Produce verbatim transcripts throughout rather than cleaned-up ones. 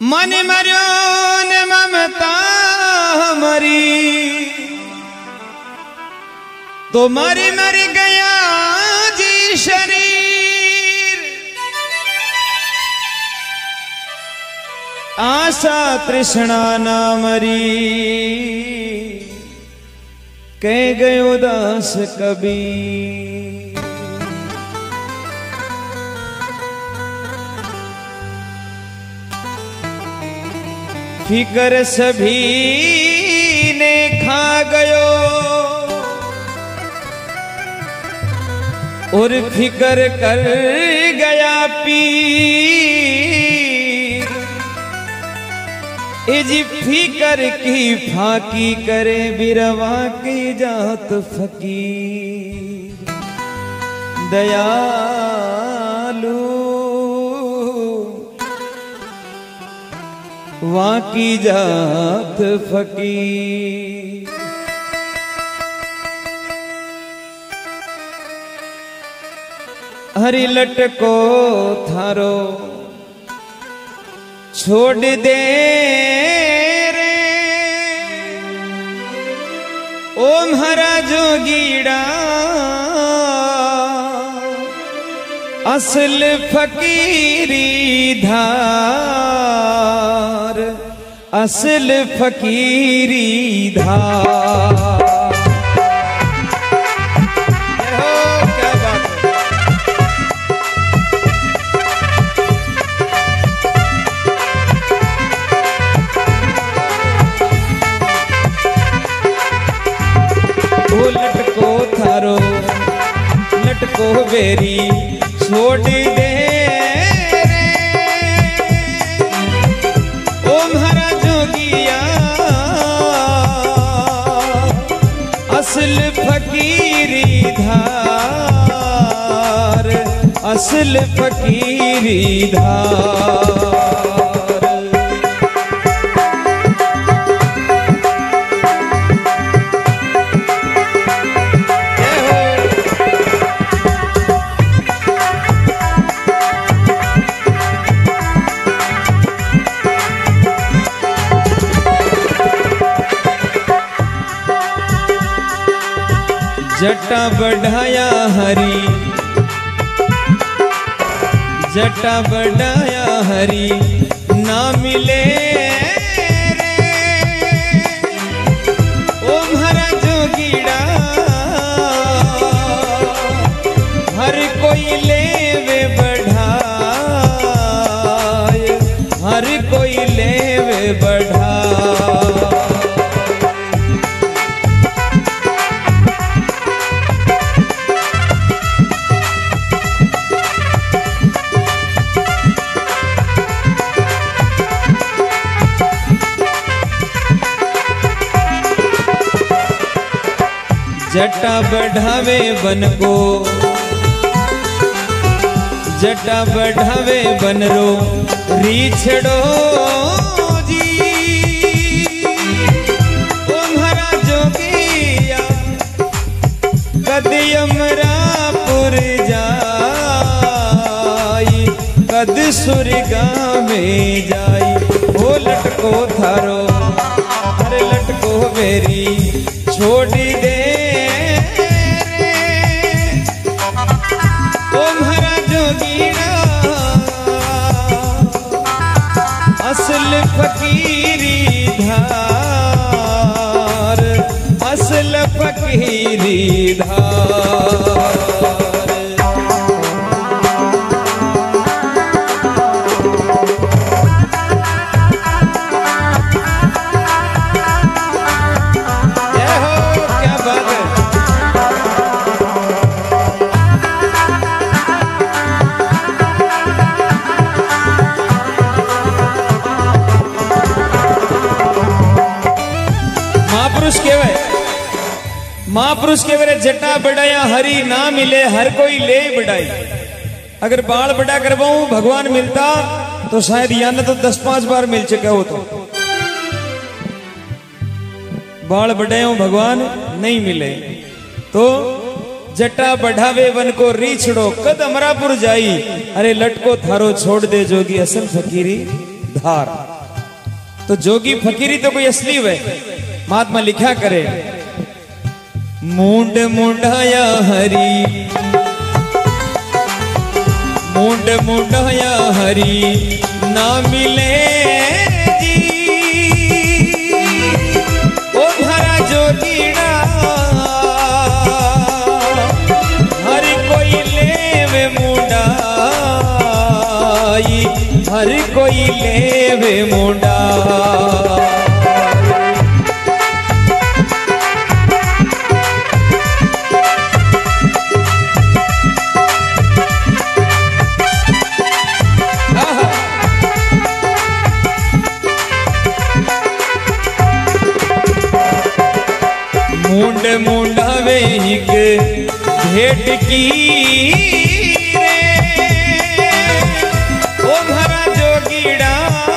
मन मर्यो ने ममता मरी तो मरी मर गया जी शरीर। आशा तृष्णा ना मरी कह गयो दास कबीर। फिकर सभी ने खा गयो और फिकर कर गया पीर। इज फिकर की फाकी करे बिरवा की जात फकीर। दयालु वहाँ की जात फकीर। हरि लटको थारो छोड़ दे रे ओम हरा जोगीड़ा। असल फकीरी धार असल फकीरी धार। क्या बात है। वो लटको थारो लटको बेरी छोड़ दे रे ओम हरा जोगिया। असल फकीरी धार असल फकीरी धार। जटा बढ़ाया हरि जटा बढ़ाया हरि ना मिले रे ओम हरा जोगीड़ा। हर कोई लेवे बढ़ाए हर कोई लेवे बढ़ाए। जटा बढ़ावे बन को जटा बढ़ावे बनरो रीछड़ो जी। ओम हरा जोगिया कद यमरापुर जाई कद सुरगा में जाई। वो लटको थारो अरे लटको बेरी छोड़ दे ओम हरा जोगीड़ा। असल फकीरी धार असल फकीरी धार। महापुरुष के वे जटा बढ़ाया हरि ना मिले हर कोई ले बढ़ाई। अगर बाल बड़ा करवाऊं भगवान मिलता तो शायद या न तो दस पांच बार मिल चुका हो। तो बाल बढ़ाऊं भगवान नहीं मिले तो जटा बढ़ावे वन को रीछड़ो कद अमरापुर जाई। अरे लटको थारो छोड़ दे जोगी असल फकीरी धार। तो जोगी फकीरी तो कोई असली है। महात्मा लिखा करे, मुंड मुंडाया हरी, मुंड मुंडाया हरी ना मिले जी, ओ भरा जोगीड़ा हर कोई लेवे मुंडाई, हर कोई लेवे मुंडा। मुंड मुंडावे हिक भेट की रे, ओ भरा जोगीड़ा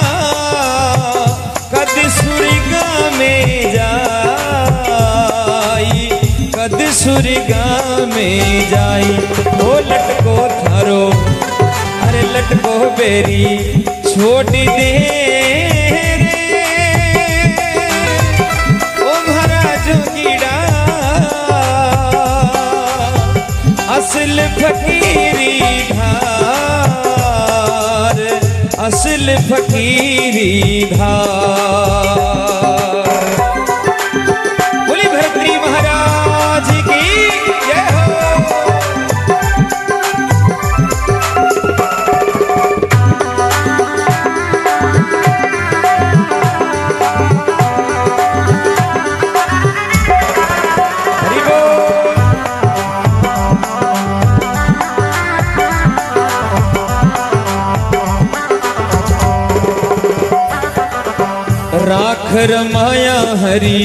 कद सुरगा में जाई, कद सुरगा में जाई। ओ लटको थारो अरे लटको बेरी छोड़ दे रे, ओ भरा जोगीड़ा असल फकीरी धार, असल फकीरी धार। बोली भरतरी महाराज की जय हो। राख रमाया हरी,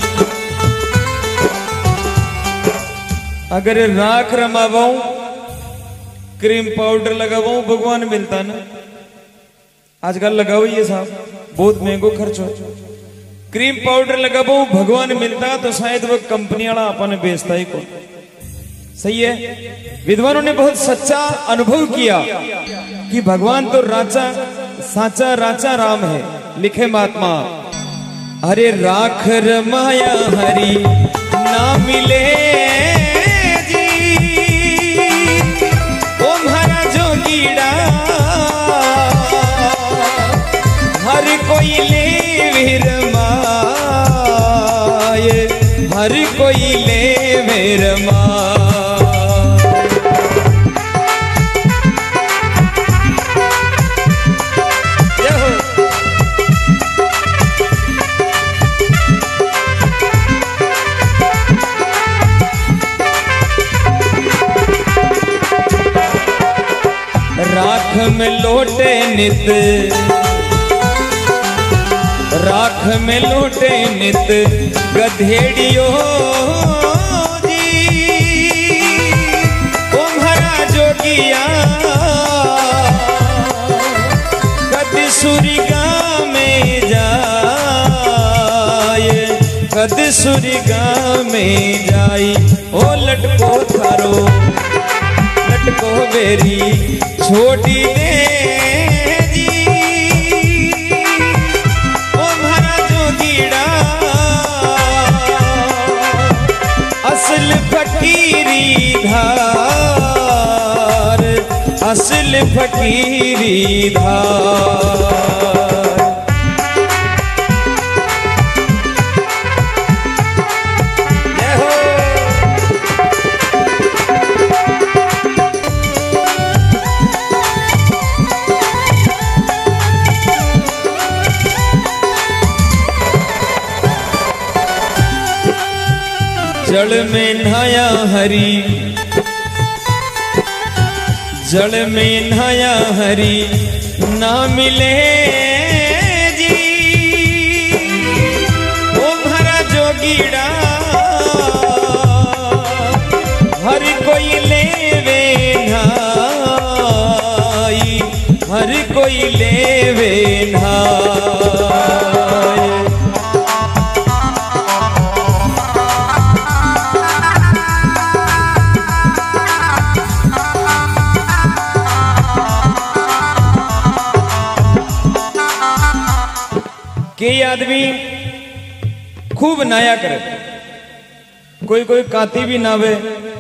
अगर राख रमावाऊं क्रीम पाउडर लगावाऊं भगवान मिलता ना। आजकल लगाओ ये साहब बहुत महंगो खर्च हो। क्रीम पाउडर लगावाऊं भगवान मिलता तो शायद वो कंपनी वाला अपन बेचता ही को। सही है। विद्वानों ने बहुत सच्चा अनुभव किया कि भगवान तो राचा साचा राचा राम है। लिखे महात्मा, अरे राख रमाया हरी ना मिले जी, ओ भरा जोगीड़ा हर कोई ले रमाए, हर कोई ले रमाए। राख में लोटे नित, राख में लोटे नित गधेड़ियो जी, ओ भरा जोगिया कद सुरगा में जाए, कद सुरगा में जाई। ओ लटको थारो लटको बेरी छोटी दे जी, ओ भरा जोगीड़ा असल फकीरी धार, असल फकीरी धार। जल में नहाया हरी, जल में नहाया हरी ना मिले जी, ओ भरा जोगीड़ा हर कोई लेवे नहाई, हर कोई लेवे नहाई। कई आदमी खूब नाया करे, कोई कोई काती भी नावे,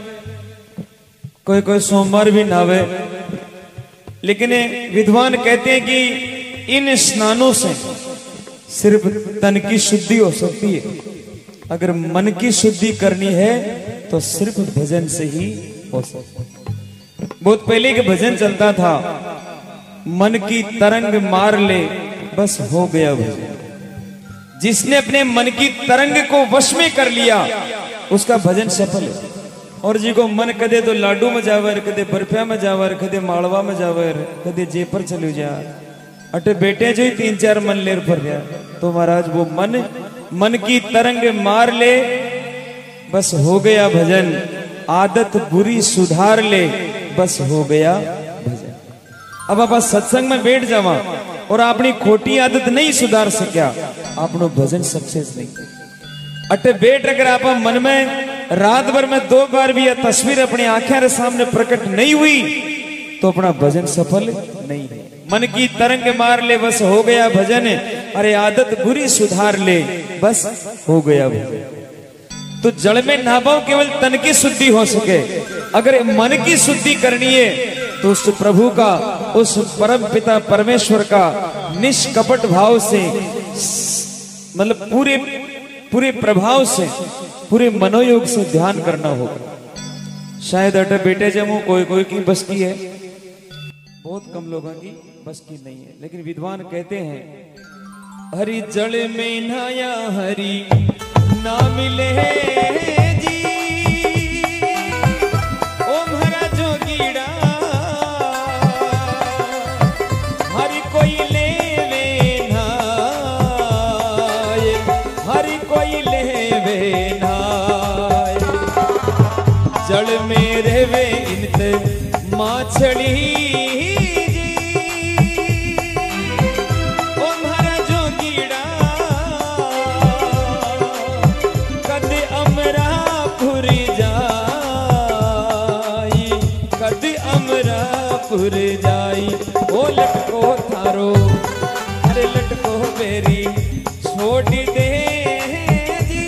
कोई कोई सोमवार भी नावे, लेकिन विद्वान कहते हैं कि इन स्नानों से सिर्फ तन की शुद्धि हो सकती है। अगर मन की शुद्धि करनी है तो सिर्फ भजन से ही हो सकती है। बहुत पहले के भजन चलता था, मन की तरंग मार ले बस हो गया भजन। जिसने अपने मन की तरंग को वश में कर लिया उसका भजन सफल है। और जी को मन कदे तो लाडू में जावर, कदे बर्फिया में जावर, कदे मालवा में जावर, कदे जेपर चलू जा, अटे बेटे जो ही तीन चार मन लेर भर गया, तो महाराज वो मन मन की तरंग मार ले बस हो गया भजन। आदत बुरी सुधार ले बस हो गया भजन। अब आप सत्संग में बैठ जावा और अपनी खोटी आदत नहीं सुधार सकिया, आपनो भजन सक्सेस नहीं। अटे बैठ अगर आप मन में रात भर में दो बार भी यह तस्वीर अपनी आंखें सामने प्रकट नहीं हुई तो अपना भजन सफल नहीं है। मन की तरंग मार ले बस हो गया भजन, अरे आदत बुरी सुधार ले बस हो गया भजन। तो जल में नहाओ केवल तन की शुद्धि हो सके, अगर मन की शुद्धि करनी है तो उस प्रभु का, उस परम पिता परमेश्वर का निष्कपट भाव से, मतलब पूरे पूरे प्रभाव से, पूरे मनोयोग से ध्यान करना होगा। शायद अटे बेटे जमू कोई कोई की बस की है, बहुत कम लोगों की बस की नहीं है। लेकिन विद्वान कहते हैं हरि जल में नहाया हरि ना मिले जी, ओ भरा जोगीड़ा हरि कोई लेवे ना, हरि कोई लेवे ना, जल में रहवे इनते माछड़ी पुर जाई। ओ लटको थारो, अरे लटको मेरी छोड़ दे जी,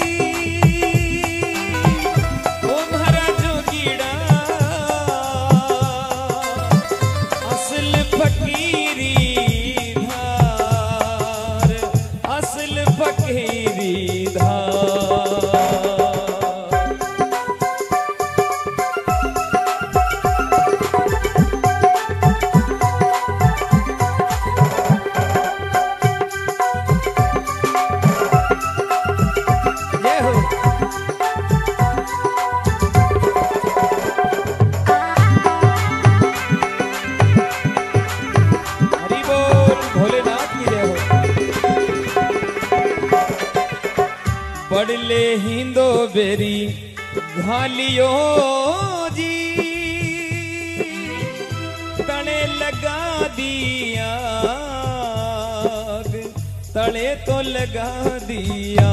ओ महाराजो कीड़ा असल फकीरी धार, असल फकीरी धार। बड़ले हिंदो बेरी घालियो जी, तले लगा दिया, तले तो लगा दिया।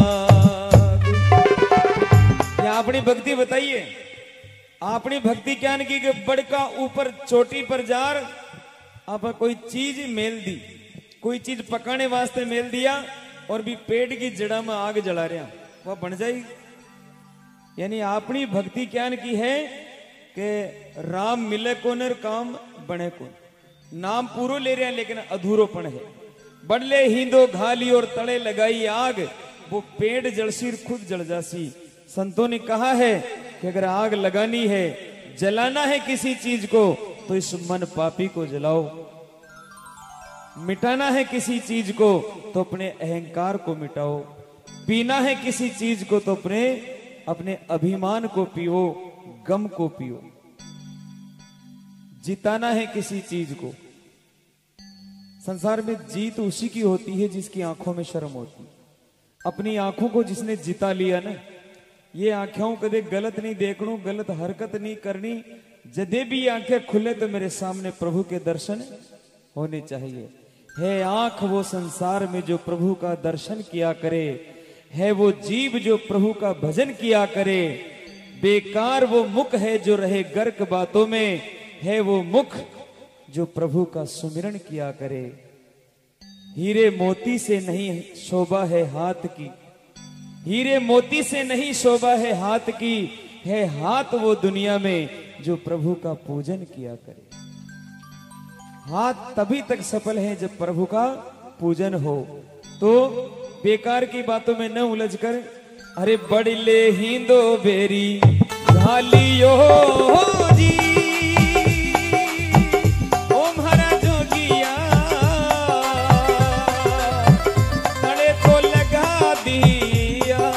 या अपनी भक्ति बताइए, अपनी भक्ति क्या की कि बड़का ऊपर चोटी पर जार आप कोई चीज मेल दी, कोई चीज पकाने वास्ते मेल दिया और भी पेट की जड़ा में आग जला रहा, वह बन जाएगी। यानी अपनी भक्ति क्या की है कि राम मिले कौन और काम बने कौन, नाम पूरो ले रहे हैं लेकिन अधूरोपण है। बड़ले हिंदो घाली और तले लगाई आग, वो पेट जलसी खुद जल जासी। संतों ने कहा है कि अगर आग लगानी है, जलाना है किसी चीज को तो इस मन पापी को जलाओ, मिटाना है किसी चीज को तो अपने अहंकार को मिटाओ, पीना है किसी चीज को तो अपने अपने अभिमान को पियो, गम को पियो। जिताना है किसी चीज को, संसार में जीत उसी की होती है जिसकी आंखों में शर्म होती। अपनी आंखों को जिसने जिता लिया ना, ये आंखों कदे गलत नहीं देखणू, गलत हरकत नहीं करनी। जदे भी आंखें खुले तो मेरे सामने प्रभु के दर्शन होने चाहिए। है आंख वो संसार में जो प्रभु का दर्शन किया करे, है वो जीव जो प्रभु का भजन किया करे। बेकार वो मुख है जो रहे गर्क बातों में, है वो मुख जो प्रभु का सुमिरन किया करे। हीरे मोती से नहीं शोभा है हाथ की, हीरे मोती से नहीं शोभा है हाथ की, है हाथ वो दुनिया में जो प्रभु का पूजन किया करे। हाथ तभी तक सफल है जब प्रभु का पूजन हो। तो बेकार की बातों में न उलझ कर, अरे बड़ले हिंदो बेरी घालियो जी, ओम हरा जोगिया तड़े तो लगा दिया,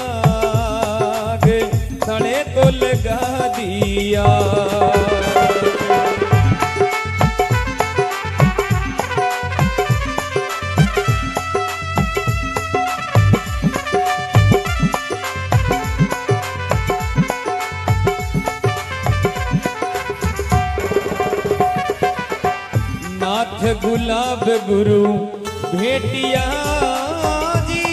तड़े तो लगा दिया। नाथ गुलाब गुरु भेटिया जी,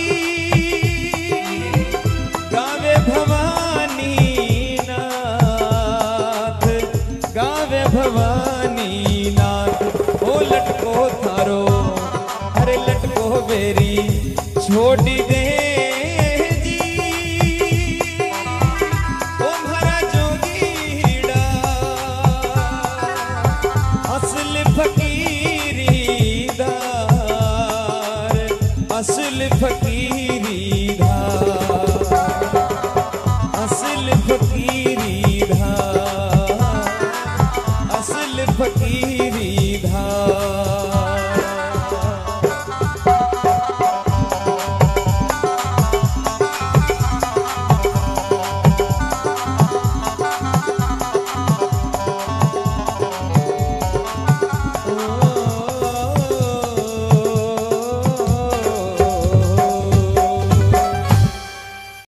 गावे भवानी नाथ, गावे भवानी नाथ। ओ लटको थारो अरे लटको बेरी छोड़ी दे जी, ओ भरा जोगीड़ा असल फकीरी दार, असल फकीरी दार, असल फकीरी